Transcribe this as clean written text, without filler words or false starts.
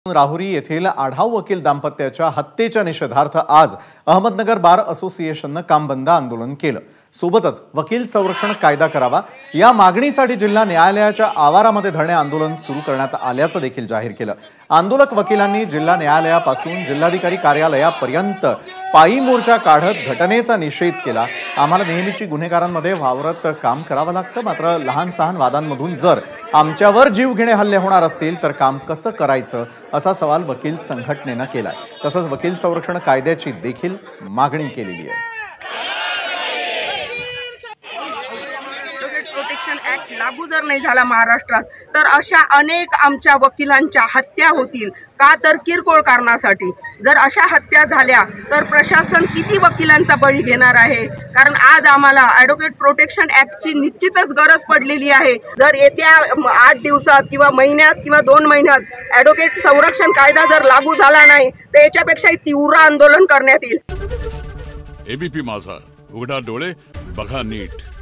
राहुरी येथील आढाव वकील दाम्पत्याच्या हत्येच्या निषेधार्थ आज अहमदनगर बार असोसिएशनने काम बंद आंदोलन केलं। सोबतच वकील संरक्षण कायदा करावा या मागणीसाठी जिल्हा न्यायालयाच्या आवारामध्ये धरणे आंदोलन सुरू करण्यात आल्याचं देखील जाहीर केलं। आंदोलक वकिलांनी जिल्हा न्यायालयापासून जिल्हाधिकारी कार्यालयापर्यंत पायी मोर्चा काढत घटनेचा निषेध केला। आम्हाला नेहमीची गुन्हेगारांमध्ये वावरत काम करावं लागतं, मात्र लहान सहान वादांमधून जर आमच्यावर जीवघेणे हल्ले होणार असतील तर काम कसं करायचं असा सवाल वकील संघटनेने केलाय। तसंच वकील संरक्षण कायद्याची देखील मागणी केलेली आहे। प्रोटेक्शन ऍक्ट लागू जर नाही झाला महाराष्ट्रात तर अशा अनेक आमच्या वकिलांच्या हत्या होतील का, तर किरकोळ कारणासाठी। जर अशा हत्या झाल्या तर प्रशासन किती वकिलांचा बळी घेणार आहे, कारण आज आम्हाला ॲडव्होकेट प्रोटेक्शन ऍक्टची निश्चितच गरज पडलेली आहे। जर येत्या 8 दिवसात किंवा महिन्यात किंवा 2 महिन्यात ॲडव्होकेट संरक्षण कायदा जर लागू झाला नाही तर याच्यापेक्षा तीव्र आंदोलन करण्यात येईल। एबीपी माझा, उघडा डोळे बघा नीट।